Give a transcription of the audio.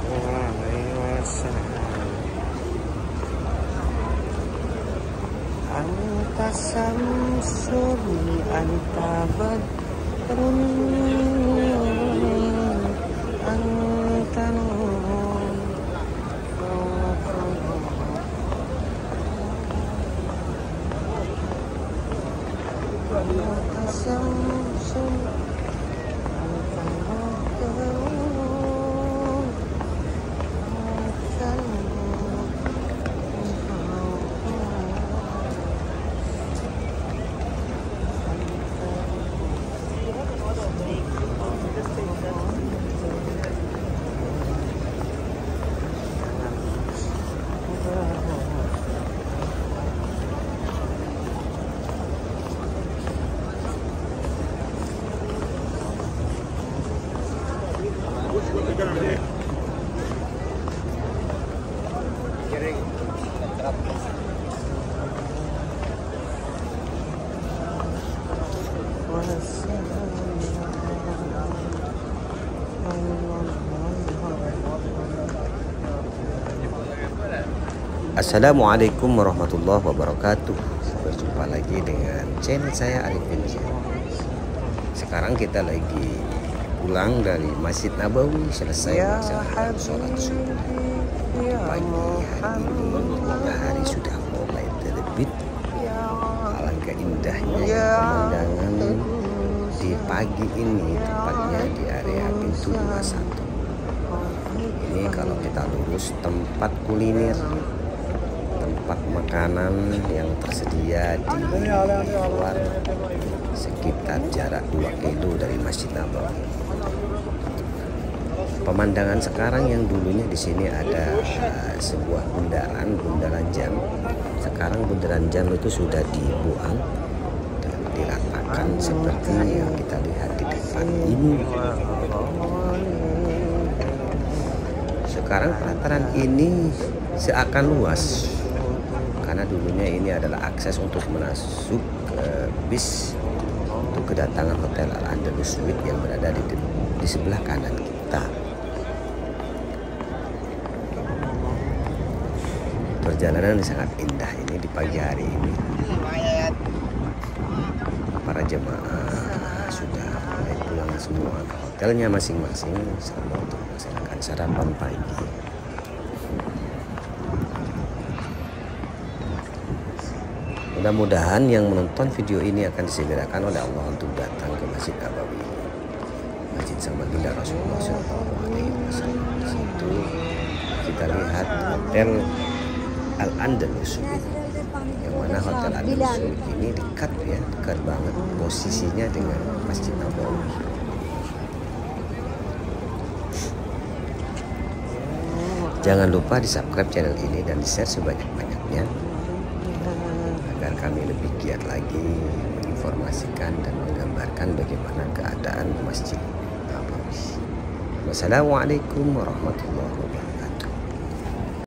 alaihi wasallam. Anta samsun anta badrun anta nurun anta samsun anta badrun anta Assalamualaikum warahmatullahi wabarakatuh. Berjumpa lagi dengan channel saya Arifin. Sekarang kita lagi pulang dari Masjid Nabawi, selesai melaksanakan sholat subuh. Pagi hari ini matahari sudah mulai terbit. Alangkah indahnya pemandangan di pagi ini, tepatnya di area pintu 21. Ini kalau kita lurus tempat kuliner, tempat makanan yang tersedia di luar sekitar jarak 2 kilo dari Masjid Nabawi. Pemandangan sekarang yang dulunya di sini ada sebuah bundaran jam. Sekarang bundaran jam itu sudah dibuang dan diratakan seperti yang kita lihat di depan ini. Sekarang pelataran ini seakan luas karena dulunya ini adalah akses untuk masuk ke bis untuk kedatangan Hotel Al-Andalus Suite yang berada di sebelah kanan kita. Perjalanan sangat indah ini di pagi hari ini. Para jemaah sudah mulai pulang semua ke hotelnya masing-masing sama untuk melaksanakan sarapan pagi. Mudah-mudahan yang menonton video ini akan disegerakan oleh Allah untuk datang ke Masjid Nabawi, Masjid sama baginda Rasulullah SAW. Di situ kita lihat Hotel Al-Andalus Suite, yang mana Hotel Al-Andalus Suite ini dekat banget posisinya dengan Masjid Nabawi. Jangan lupa di subscribe channel ini dan di share sebanyak-banyaknya agar kami lebih giat lagi menginformasikan dan menggambarkan bagaimana keadaan Masjid Nabawi. Wassalamualaikum warahmatullahi wabarakatuh.